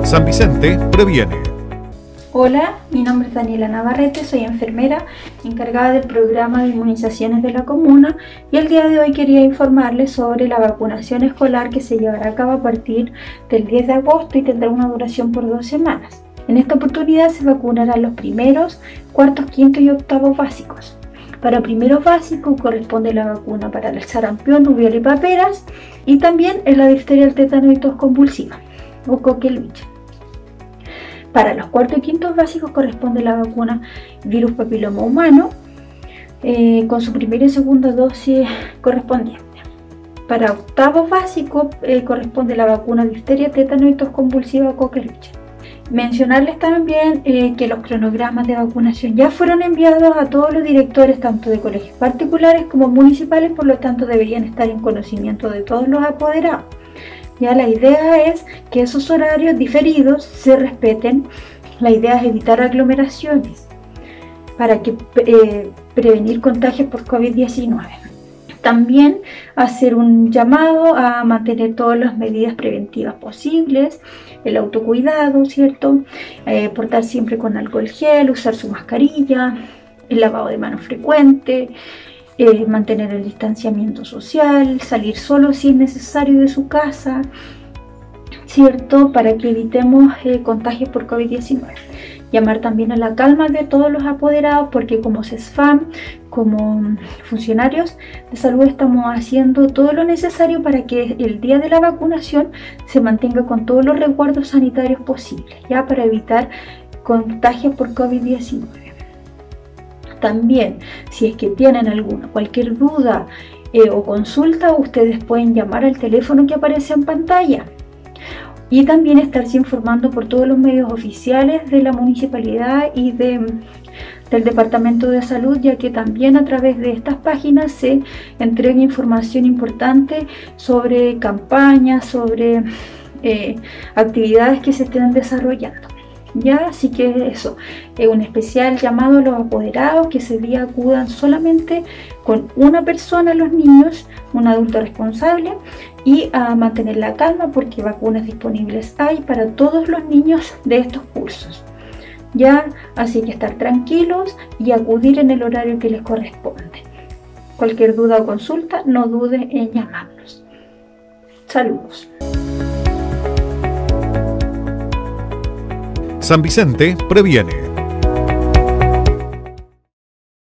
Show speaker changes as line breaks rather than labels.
San Vicente previene.
Hola, mi nombre es Daniela Navarrete, soy enfermera encargada del programa de inmunizaciones de la comuna y el día de hoy quería informarles sobre la vacunación escolar que se llevará a cabo a partir del 10 de agosto y tendrá una duración por 2 semanas. En esta oportunidad se vacunarán los primeros, cuartos, quintos y octavos básicos. Para primeros básicos corresponde la vacuna para el sarampión, rubiola y paperas y también en la difteria, el tétano y tos convulsiva o coqueluche. Para los cuartos y quintos básicos corresponde la vacuna virus papiloma humano con su primera y segunda dosis correspondiente. Para octavos básicos corresponde la vacuna difteria, tétano y tos convulsiva o coqueluche. Mencionarles también que los cronogramas de vacunación ya fueron enviados a todos los directores tanto de colegios particulares como municipales, por lo tanto deberían estar en conocimiento de todos los apoderados. Ya la idea es que esos horarios diferidos se respeten. La idea es evitar aglomeraciones para que prevenir contagios por COVID-19. También hacer un llamado a mantener todas las medidas preventivas posibles, el autocuidado, ¿cierto? Portar siempre con alcohol gel, usar su mascarilla, el lavado de manos frecuente, mantener el distanciamiento social, salir solo si es necesario de su casa, ¿cierto? Para que evitemos contagios por COVID-19. Llamar también a la calma de todos los apoderados, porque como CESFAM, como funcionarios de salud, estamos haciendo todo lo necesario para que el día de la vacunación se mantenga con todos los resguardos sanitarios posibles, ya para evitar contagios por COVID-19. También, si es que tienen cualquier duda o consulta, ustedes pueden llamar al teléfono que aparece en pantalla y también estarse informando por todos los medios oficiales de la municipalidad y del Departamento de Salud, ya que también a través de estas páginas se entrega información importante sobre campañas, sobre actividades que se estén desarrollando. Ya, así que eso, un especial llamado a los apoderados que ese día acudan solamente con una persona, los niños, un adulto responsable, y a mantener la calma porque vacunas disponibles hay para todos los niños de estos cursos. Ya, así que estar tranquilos y acudir en el horario que les corresponde. Cualquier duda o consulta, no dude en llamarnos. Saludos.
San Vicente previene.